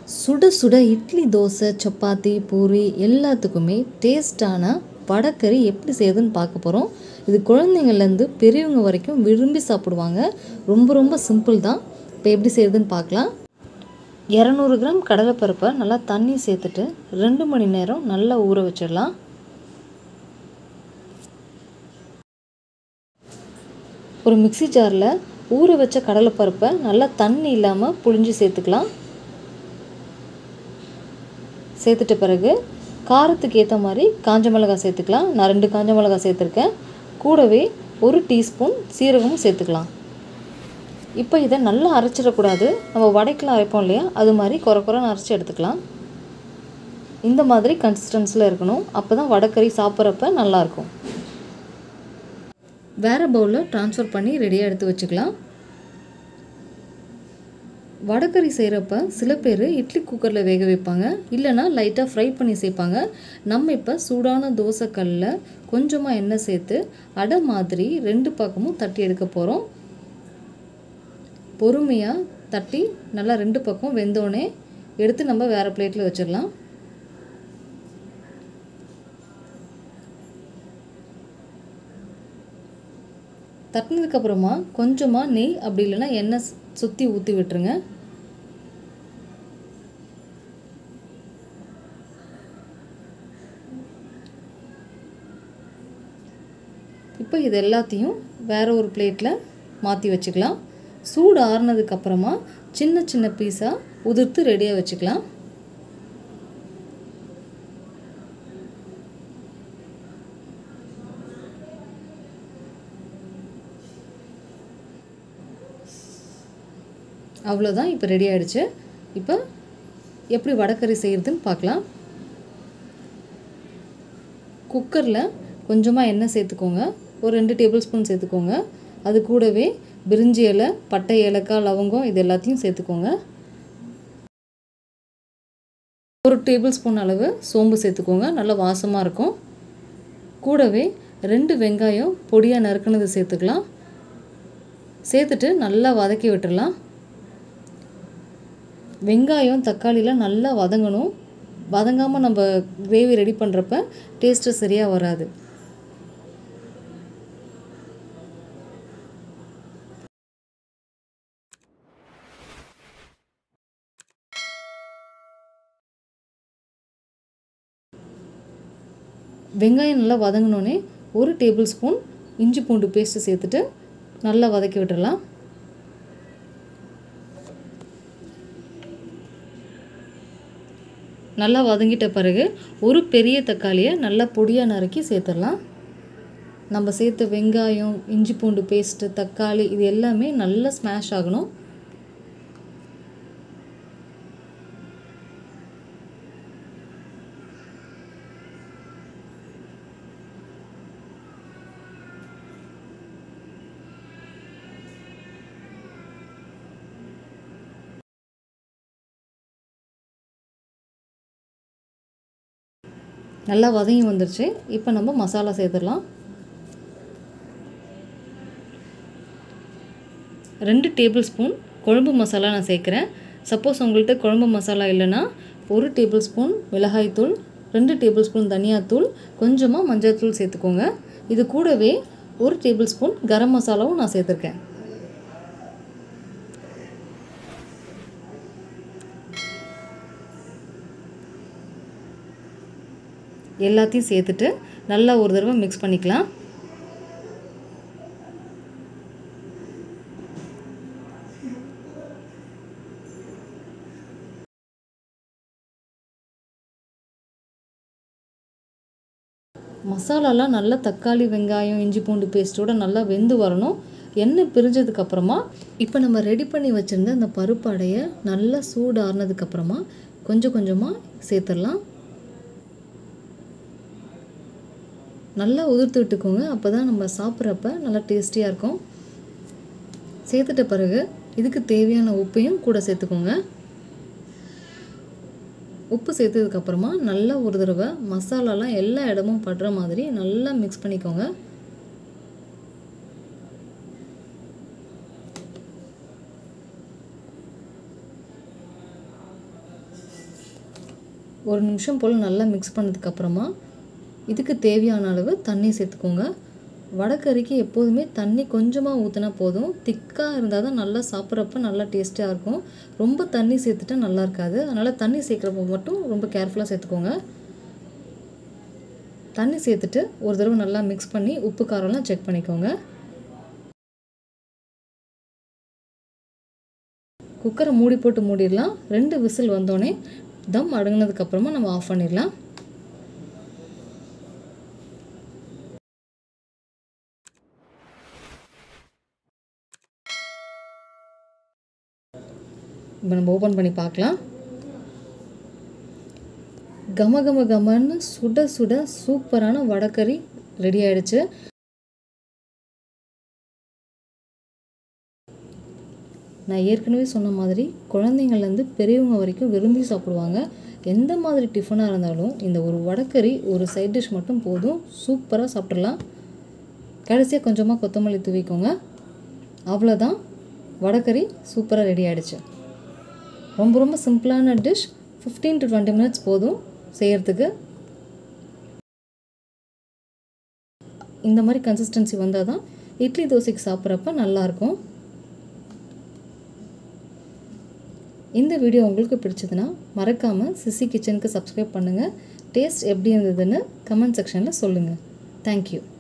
சுட சுட இட்லி, தோசை, சப்பாத்தி, பூரி எல்லாத்துக்குமே டேஸ்ட்டான வடைக்கறி எப்படி செய்யுதுன்னு பார்க்க போகிறோம். இது குழந்தைங்கள்லேருந்து பெரியவங்க வரைக்கும் விரும்பி சாப்பிடுவாங்க. ரொம்ப ரொம்ப சிம்பிள் தான். இப்போ எப்படி செய்யுதுன்னு பார்க்கலாம். 200 கிராம் கடலைப்பருப்பை நல்லா தண்ணி சேர்த்துட்டு 2 மணி நேரம் நல்லா ஊற வச்சிடலாம். ஒரு மிக்ஸி ஜாரில் ஊற வச்ச கடலைப்பருப்பை நல்லா தண்ணி இல்லாமல் புழிஞ்சு சேர்த்துக்கலாம். சேர்த்துட்ட பிறகு காரத்துக்கு ஏற்ற மாதிரி காஞ்ச மிளகாய் சேர்த்துக்கலாம். நான் 2 காஞ்ச மிளகாய் சேர்த்துருக்கேன். கூடவே 1 டீஸ்பூன் சீரகமும் சேர்த்துக்கலாம். இப்போ இதை நல்லா அரைச்சிடக்கூடாது. நம்ம வடைக்கெலாம் அரைப்போம் இல்லையா, அது மாதிரி குறைன்னு அரைச்சி எடுத்துக்கலாம். இந்த மாதிரி கன்சிஸ்டன்சியில் இருக்கணும். அப்போ தான் வடைக்கறி சாப்பிட்றப்ப நல்லாயிருக்கும். வேறு பவுலில் ட்ரான்ஸ்ஃபர் பண்ணி ரெடியாக எடுத்து வச்சுக்கலாம். வடைக்கறி செய்கிறப்ப சில பேர் இட்லி குக்கரில் வேக வைப்பாங்க, இல்லைனா லைட்டாக ஃப்ரை பண்ணி சேர்ப்பாங்க. நம்ம இப்போ சூடான தோசைக்கல்லில் கொஞ்சமாக எண்ணெய் சேர்த்து அடை மாதிரி 2 பக்கமும் தட்டி எடுக்க போகிறோம். பொறுமையாக தட்டி நல்லா 2 பக்கம் வெந்தோடனே எடுத்து நம்ம வேறு பிளேட்டில் வச்சிடலாம். தட்டினதுக்கப்புறமா கொஞ்சமாக நெய் அப்படி இல்லைன்னா எண்ணெய் சுற்றி ஊற்றி விட்டுருங்க. இப்போ இது எல்லாத்தையும் வேறு ஒரு பிளேட்டில் மாற்றி வச்சுக்கலாம். சூடு ஆறுனதுக்கப்புறமா சின்ன சின்ன பீஸாக உதிர்த்து ரெடியாக வச்சுக்கலாம். அவ்வளோதான், இப்போ ரெடி ஆகிடுச்சு. இப்போ எப்படி வடைக்கறி செய்கிறதுன்னு பார்க்கலாம். குக்கரில் கொஞ்சமாக எண்ணெய் சேர்த்துக்கோங்க. ஒரு 2 டேபிள் ஸ்பூன் சேர்த்துக்கோங்க. அது கூடவே பிரிஞ்சி இலை, பட்டை, ஏலக்காய், லவங்கம் இது எல்லாத்தையும் சேர்த்துக்கோங்க. 1 டேபிள் ஸ்பூன் அளவு சோம்பு சேர்த்துக்கோங்க, நல்லா வாசமாக இருக்கும். கூடவே 2 வெங்காயம் பொடியாக நறுக்குனது சேர்த்துக்கலாம். சேர்த்துட்டு நல்லா வதக்கி விட்டுடலாம். வெங்காயம் தக்காளிலாம் நல்லா வதங்கணும். வதங்காமல் நம்ம கிரேவி ரெடி பண்ணுறப்ப டேஸ்ட்டு சரியாக வராது. வெங்காயம் நல்லா வதங்கினோடனே 1 டேபிள் ஸ்பூன் இஞ்சி பூண்டு பேஸ்ட்டு சேர்த்துட்டு நல்லா வதக்கி விட்டுடலாம். நல்லா வதங்கிட்ட பிறகு ஒரு பெரிய தக்காளியை நல்லா பொடியாக நறுக்கி சேர்த்துடலாம். நம்ம சேர்த்த வெங்காயம், இஞ்சி பூண்டு பேஸ்ட்டு, தக்காளி இது எல்லாமே நல்லா ஸ்மாஷ் ஆகணும். நல்லா வதங்கி வந்துருச்சு. இப்போ நம்ம மசாலா சேர்த்துடலாம். 2 டேபிள் ஸ்பூன் குழம்பு மசாலா நான் சேர்க்குறேன். சப்போஸ் உங்கள்கிட்ட குழம்பு மசாலா இல்லைன்னா 1 டேபிள் ஸ்பூன் மிளகாய்த்தூள், 2 டேபிள் ஸ்பூன் தனியாத்தூள், கொஞ்சமாக மஞ்சள் தூள் சேர்த்துக்கோங்க. இது கூடவே 1 டேபிள் ஸ்பூன் கரம் மசாலாவும் நான் சேர்த்துருக்கேன். எல்லாத்தையும் சேர்த்துட்டு நல்லா ஒரு தடவை மிக்ஸ் பண்ணிக்கலாம். மசாலாலாம் நல்லா தக்காளி, வெங்காயம், இஞ்சி பூண்டு பேஸ்ட்டோட நல்லா வெந்து வரணும். எண்ணெய் பிரிஞ்சதுக்கப்புறமா இப்போ நம்ம ரெடி பண்ணி வச்சுருந்த அந்த பருப்பு அடையை நல்லா சூடு ஆறுனதுக்கப்புறமா கொஞ்சம் கொஞ்சமாக சேர்த்துடலாம். நல்லா உதிர்த்து விட்டுக்கோங்க. அப்போ தான் நம்ம சாப்பிட்றப்ப நல்லா டேஸ்டியாக இருக்கும். சேர்த்துட்ட பிறகு இதுக்கு தேவையான உப்பையும் கூட சேர்த்துக்கோங்க. உப்பு சேர்த்ததுக்கப்புறமா நல்லா ஒரு தடவை மசாலாலாம் எல்லா இடமும் படுற மாதிரி நல்லா மிக்ஸ் பண்ணிக்கோங்க. 1 நிமிஷம் போல் நல்லா மிக்ஸ் பண்ணதுக்கப்புறமா இதுக்கு தேவையான அளவு தண்ணி சேர்த்துக்கோங்க. வடைக்கறிக்கு எப்போதுமே தண்ணி கொஞ்சமாக ஊற்றினா போதும். திக்காக இருந்தால் தான் நல்லா சாப்பிட்றப்ப நல்லா டேஸ்ட்டாக இருக்கும். ரொம்ப தண்ணி சேர்த்துட்டா நல்லா இருக்காது. அதனால் தண்ணி சேர்க்குறப்ப மட்டும் ரொம்ப கேர்ஃபுல்லாக சேர்த்துக்கோங்க. தண்ணி சேர்த்துட்டு ஒரு தடவை நல்லா மிக்ஸ் பண்ணி உப்பு காரம்லாம் செக் பண்ணிக்கோங்க. குக்கரை மூடி போட்டு மூடிடலாம். 2 விசில் வந்தோடனே தம் அடங்கினதுக்கப்புறமா நம்ம ஆஃப் பண்ணிடலாம். இப்போ நம்ம ஓப்பன் பண்ணி பார்க்கலாம். கம கம கமன்னு சுட சுட சூப்பரான வடைக்கறி ரெடி ஆகிடுச்சு. நான் ஏற்கனவே சொன்ன மாதிரி குழந்தைங்கள்லேருந்து பெரியவங்க வரைக்கும் விரும்பி சாப்பிடுவாங்க. எந்த மாதிரி டிஃபனாக இருந்தாலும் இந்த ஒரு வடைக்கறி ஒரு சைட் டிஷ் மட்டும் போதும், சூப்பராக சாப்பிட்றலாம். கடைசியாக கொஞ்சமாக கொத்தமல்லி தூவிக்கோங்க. அவ்வளோதான், வடைக்கறி சூப்பராக ரெடி ஆகிடுச்சு. ரொம்ப ரொம்ப சிம்பிளான டிஷ். 15 to 20 minutes போதும் செய்கிறதுக்கு. இந்த மாதிரி கன்சிஸ்டன்சி வந்தால் தான் இட்லி தோசைக்கு சாப்பிட்றப்ப நல்லாயிருக்கும். இந்த வீடியோ உங்களுக்கு பிடிச்சதுன்னா மறக்காமல் சிசி கிச்சனுக்கு சப்ஸ்கிரைப் பண்ணுங்கள். டேஸ்ட் எப்படி இருந்ததுன்னு கமெண்ட் செக்ஷனில் சொல்லுங்கள். தேங்க்யூ.